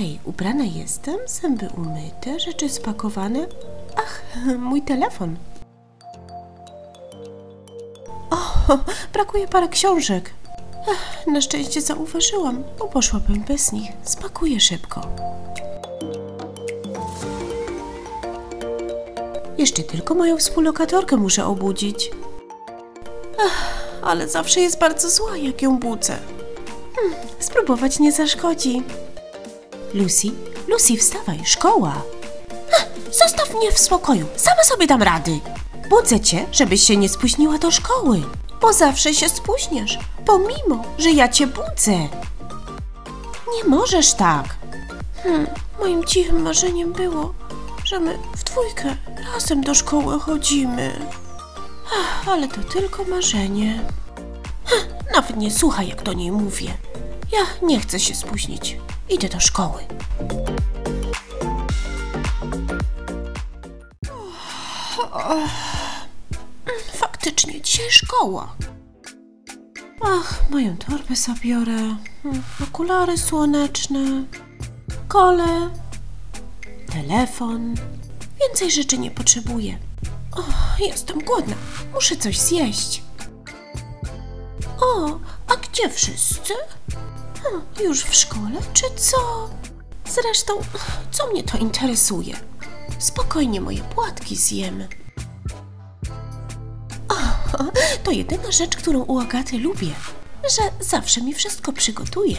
Hej, ubrana jestem, zęby umyte, rzeczy spakowane. Ach, mój telefon. O, brakuje parę książek. Ach, na szczęście zauważyłam, bo poszłabym bez nich. Spakuję szybko. Jeszcze tylko moją współlokatorkę muszę obudzić. Ach, ale zawsze jest bardzo zła, jak ją budzę. Spróbować nie zaszkodzi. Lucy, wstawaj, szkoła. Zostaw mnie w spokoju, sama sobie dam rady. Budzę cię, żebyś się nie spóźniła do szkoły, bo zawsze się spóźniasz, pomimo, że ja cię budzę. Nie możesz tak. Moim cichym marzeniem było, że my w dwójkę razem do szkoły chodzimy. Ale to tylko marzenie. Nawet nie słuchaj, jak do niej mówię. Ja nie chcę się spóźnić. Idę do szkoły. Faktycznie, dzisiaj szkoła. Ach, moją torbę zabiorę. Okulary słoneczne. Kole. Telefon. Więcej rzeczy nie potrzebuję. Jestem głodna. Muszę coś zjeść. O, a gdzie wszyscy? Już w szkole, czy co? Zresztą, co mnie to interesuje? Spokojnie moje płatki zjem. To jedyna rzecz, którą u Agaty lubię, że zawsze mi wszystko przygotuje.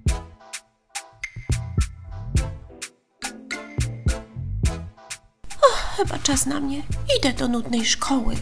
Chyba czas na mnie. Idę do nudnej szkoły.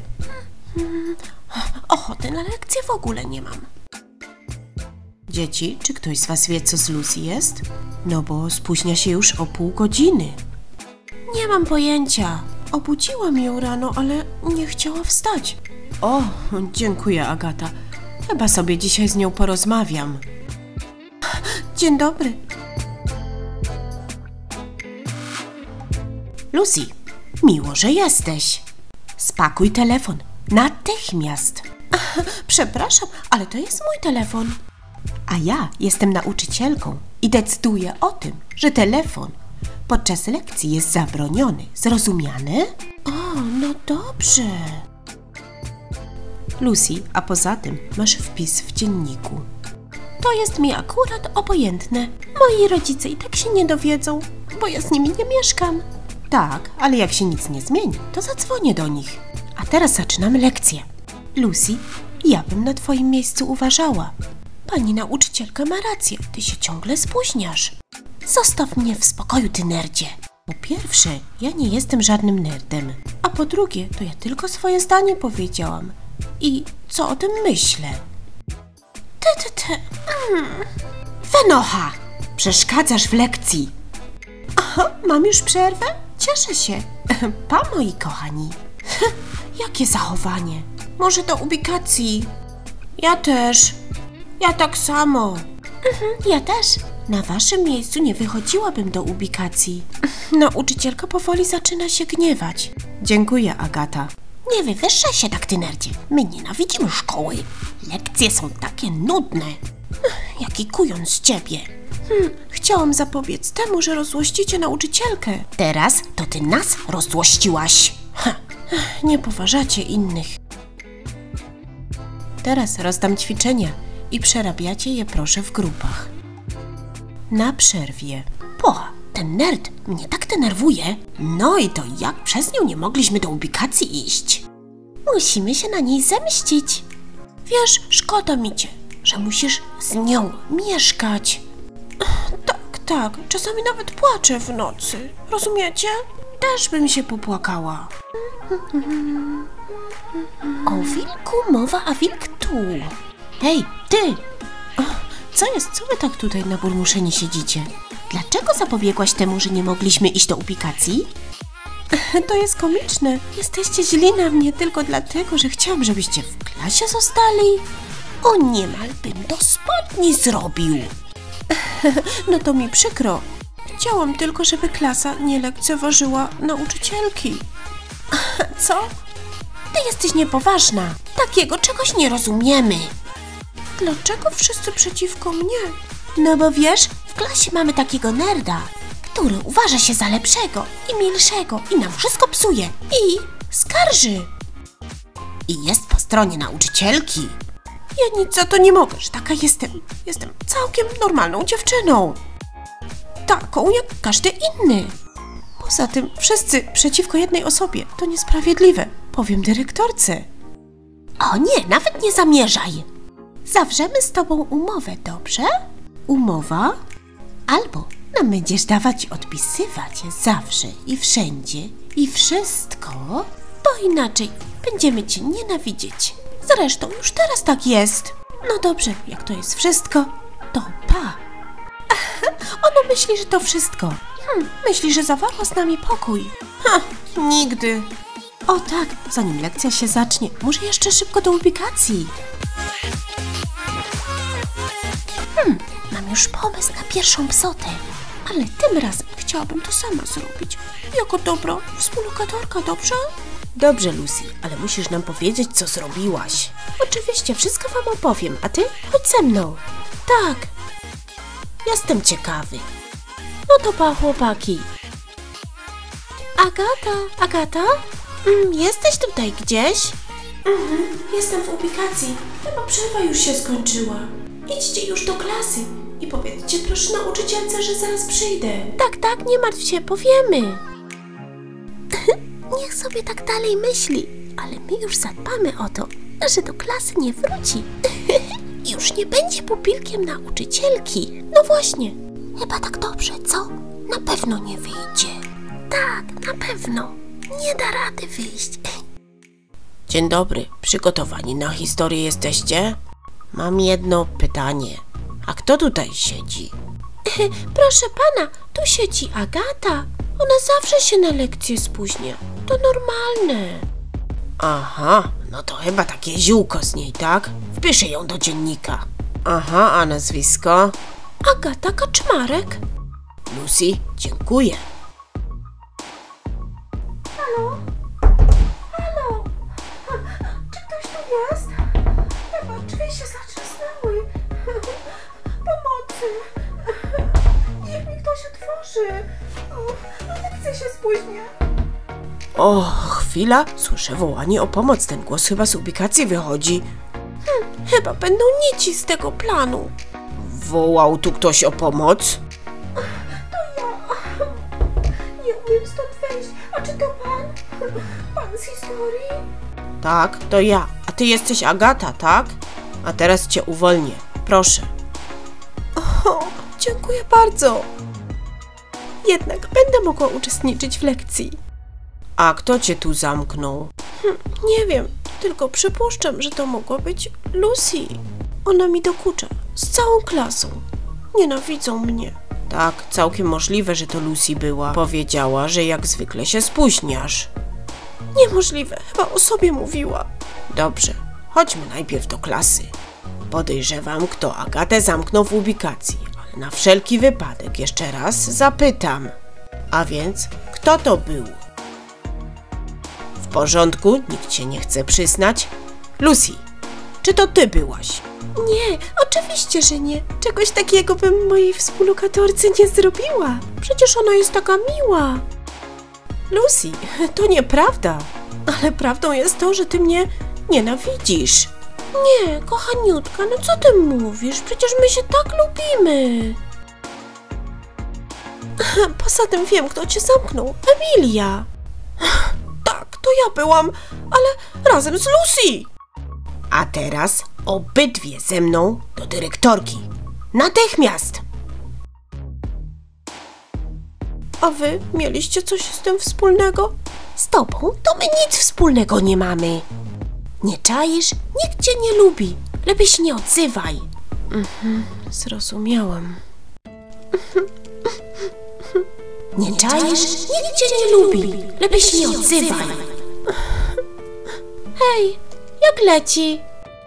Ochoty na lekcje w ogóle nie mam. Dzieci, czy ktoś z was wie, co z Lucy jest? No bo spóźnia się już o pół godziny. Nie mam pojęcia. Obudziłam ją rano, ale nie chciała wstać. O, dziękuję, Agata. Chyba sobie dzisiaj z nią porozmawiam. Dzień dobry. Lucy, miło, że jesteś. Spakuj telefon. Natychmiast. Przepraszam, ale to jest mój telefon. A ja jestem nauczycielką i decyduję o tym, że telefon podczas lekcji jest zabroniony. Zrozumiane? O, no dobrze. Lucy, a poza tym masz wpis w dzienniku. To jest mi akurat obojętne. Moi rodzice i tak się nie dowiedzą, bo ja z nimi nie mieszkam. Tak, ale jak się nic nie zmieni, to zadzwonię do nich. A teraz zaczynamy lekcję. Lucy, ja bym na twoim miejscu uważała. Pani nauczycielka ma rację, ty się ciągle spóźniasz. Zostaw mnie w spokoju, ty nerdzie. Po pierwsze, ja nie jestem żadnym nerdem. A po drugie, to ja tylko swoje zdanie powiedziałam. I co o tym myślę? Wenocha! Przeszkadzasz w lekcji. Aha, mam już przerwę? Cieszę się. Pa, moi kochani. Jakie zachowanie. Może do ubikacji. Ja też. Ja tak samo. Ja też. Na waszym miejscu nie wychodziłabym do ubikacji. Nauczycielka powoli zaczyna się gniewać. Dziękuję, Agata. Nie wywyższaj się tak, ty nerdzie. My nienawidzimy szkoły. Lekcje są takie nudne. Jaki kujon z ciebie. Chciałam zapobiec temu, że rozzłościcie nauczycielkę. Teraz to ty nas rozzłościłaś. Nie poważacie innych. Teraz rozdam ćwiczenia i przerabiacie je proszę w grupach. Na przerwie. Ten nerd mnie tak denerwuje. No i to jak przez nią nie mogliśmy do ubikacji iść? Musimy się na niej zemścić. Wiesz, szkoda mi cię, że musisz z nią mieszkać. Tak, czasami nawet płaczę w nocy. Rozumiecie? Też bym się popłakała. O wilku mowa, a wilk tu. Hej, ty! Co jest? Co wy tak tutaj na burmuszeni siedzicie? Dlaczego zapobiegłaś temu, że nie mogliśmy iść do ubikacji? To jest komiczne. Jesteście źli na mnie tylko dlatego, że chciałam, żebyście w klasie zostali. O, niemal bym do spodni zrobił. No to mi przykro. Chciałam tylko, żeby klasa nie lekceważyła nauczycielki. Co? Ty jesteś niepoważna. Takiego czegoś nie rozumiemy. Dlaczego wszyscy przeciwko mnie? No bo wiesz, w klasie mamy takiego nerda, który uważa się za lepszego i milszego i nam wszystko psuje i skarży. I jest po stronie nauczycielki. Ja nic za to nie mogę, że taka jestem. Jestem całkiem normalną dziewczyną. Taką jak każdy inny. Poza tym wszyscy przeciwko jednej osobie. To niesprawiedliwe. Powiem dyrektorce. O nie, nawet nie zamierzaj. Zawrzemy z tobą umowę, dobrze? Umowa? Albo nam będziesz dawać i odpisywać zawsze i wszędzie i wszystko, bo inaczej będziemy cię nienawidzieć. Zresztą już teraz tak jest. No dobrze, jak to jest wszystko, to pa. Ona myśli, że to wszystko. Myśli, że zawarła z nami pokój. Nigdy. O tak, zanim lekcja się zacznie, muszę jeszcze szybko do ubikacji. Mam już pomysł na pierwszą psotę, ale tym razem chciałabym to sama zrobić. Jako dobra współlokatorka, dobrze? Dobrze, Lucy, ale musisz nam powiedzieć, co zrobiłaś. Oczywiście, wszystko wam opowiem, a ty chodź ze mną. Tak. Jestem ciekawy. No to pa, chłopaki. Agata? Jesteś tutaj gdzieś? Jestem w ubikacji. Chyba przerwa już się skończyła. Idźcie już do klasy i powiedzcie proszę nauczycielce, że zaraz przyjdę. Tak, nie martw się, powiemy. Niech sobie tak dalej myśli, ale my już zadbamy o to, że do klasy nie wróci. Już nie będzie pupilkiem nauczycielki. No właśnie, chyba tak dobrze, co? Na pewno nie wyjdzie. Tak, na pewno. Nie da rady wyjść. Dzień dobry, przygotowani na historię jesteście? Mam jedno pytanie. A kto tutaj siedzi? Proszę pana, tu siedzi Agata. Ona zawsze się na lekcje spóźnia. To normalne. Aha, no to chyba takie ziółko z niej, tak? Wpiszę ją do dziennika. Aha, a nazwisko? Agata Kaczmarek. Lucy, dziękuję. Halo? Czy ktoś tu jest? Chyba drzwi się zatrzasnęły. Pomocy. Niech mi ktoś otworzy. Lekcja się spóźnia. O, chwila. Słyszę wołanie o pomoc. Ten głos chyba z ubikacji wychodzi. Chyba będą nici z tego planu. Wołał tu ktoś o pomoc? To ja. Nie umiem stąd wejść. A czy to pan? Pan z historii? Tak, to ja. A ty jesteś Agata, tak? A teraz cię uwolnię. Proszę. O, dziękuję bardzo. Jednak będę mogła uczestniczyć w lekcji. A kto cię tu zamknął? Nie wiem, tylko przypuszczam, że to mogła być Lucy. Ona mi dokucza z całą klasą. Nienawidzą mnie. Tak, całkiem możliwe, że to Lucy była. Powiedziała, że jak zwykle się spóźniasz. Niemożliwe, chyba o sobie mówiła. Dobrze, chodźmy najpierw do klasy. Podejrzewam, kto Agatę zamknął w ubikacji, ale na wszelki wypadek jeszcze raz zapytam. A więc, kto to był? W porządku, nikt się nie chce przyznać. Lucy, czy to ty byłaś? Nie, oczywiście, że nie. Czegoś takiego bym mojej współlokatorce nie zrobiła. Przecież ona jest taka miła. Lucy, to nieprawda. Ale prawdą jest to, że ty mnie nienawidzisz. Nie, kochaniutka, no co ty mówisz? Przecież my się tak lubimy. Poza tym wiem, kto cię zamknął. Emilia. Tak, to ja byłam, ale razem z Lucy. A teraz obydwie ze mną do dyrektorki. Natychmiast! A wy mieliście coś z tym wspólnego? Z tobą to my nic wspólnego nie mamy. Nie czaisz? Nikt cię nie lubi. Lepiej się nie odzywaj. Zrozumiałam. Nie czaisz? Nikt cię nie lubi. Lepiej się nie odzywaj. Hej, jak leci?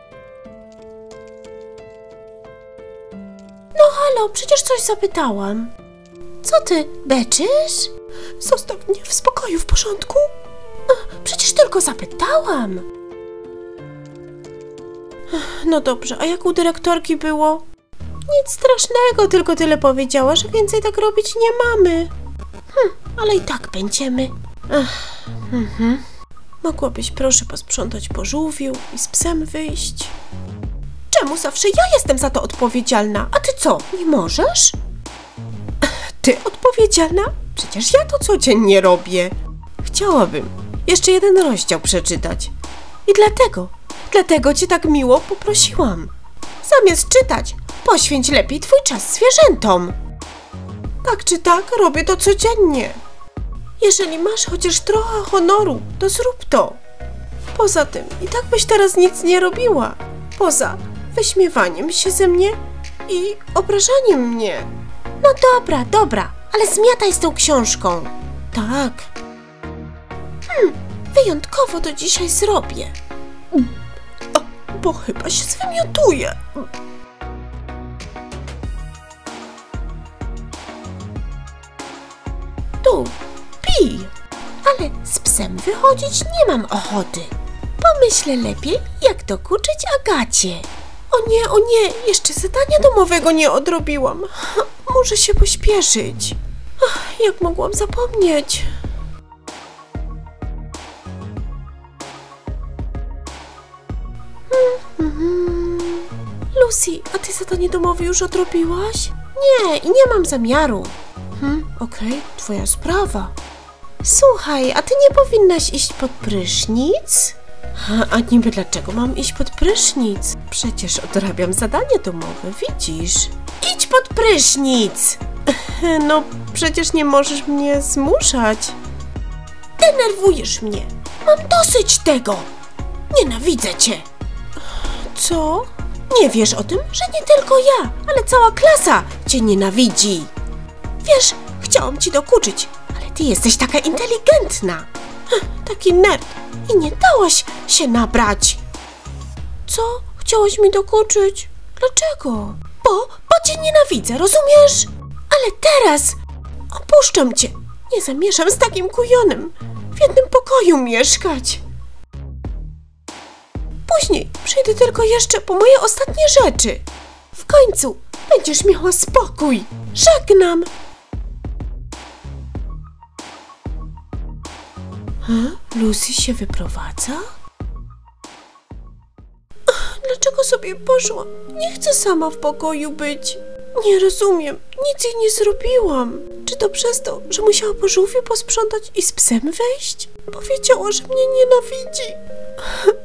No halo, przecież coś zapytałam. Co ty, beczysz? Zostaw mnie w spokoju, w porządku? Przecież tylko zapytałam. No dobrze, a jak u dyrektorki było? Nic strasznego, tylko tyle powiedziała, że więcej tak robić nie mamy. Ale i tak będziemy. Mogłabyś proszę posprzątać po żółwiu i z psem wyjść? Czemu zawsze ja jestem za to odpowiedzialna? A ty co, nie możesz? Ty odpowiedzialna? Przecież ja to codziennie robię. Chciałabym jeszcze jeden rozdział przeczytać. I dlatego cię tak miło poprosiłam. Zamiast czytać, poświęć lepiej twój czas zwierzętom. Tak czy tak, robię to codziennie. Jeżeli masz chociaż trochę honoru, to zrób to. Poza tym, i tak byś teraz nic nie robiła. Poza wyśmiewaniem się ze mnie i obrażaniem mnie. No dobra, ale zmiataj z tą książką. Tak. Wyjątkowo to dzisiaj zrobię. Bo chyba się zwymiotuję. Tu, pij. Ale z psem wychodzić nie mam ochoty. Pomyślę lepiej, jak dokuczyć Agacie. O nie, jeszcze zadania domowego nie odrobiłam. Muszę się pośpieszyć. Jak mogłam zapomnieć? Lucy, a ty zadanie domowe już odrobiłaś? Nie, i nie mam zamiaru. Okej, twoja sprawa. Słuchaj, a ty nie powinnaś iść pod prysznic? A niby dlaczego mam iść pod prysznic? Przecież odrabiam zadanie domowe, widzisz? Idź pod prysznic! No, przecież nie możesz mnie zmuszać. Denerwujesz mnie. Mam dosyć tego. Nienawidzę cię. Co? Nie wiesz o tym, że nie tylko ja, ale cała klasa cię nienawidzi. Wiesz, chciałam ci dokuczyć, ale ty jesteś taka inteligentna. Taki nerd i nie dałaś się nabrać. Co? Chciałaś mi dokuczyć? Dlaczego? Bo cię nienawidzę, rozumiesz? Ale teraz opuszczam cię. Nie zamierzam z takim kujonem w jednym pokoju mieszkać. Później przyjdę tylko jeszcze po moje ostatnie rzeczy. W końcu będziesz miała spokój. Żegnam. Lucy się wyprowadza? Dlaczego sobie poszła? Nie chcę sama w pokoju być. Nie rozumiem. Nic jej nie zrobiłam. Czy to przez to, że musiała po żółwiu posprzątać i z psem wejść? Powiedziała, że mnie nienawidzi.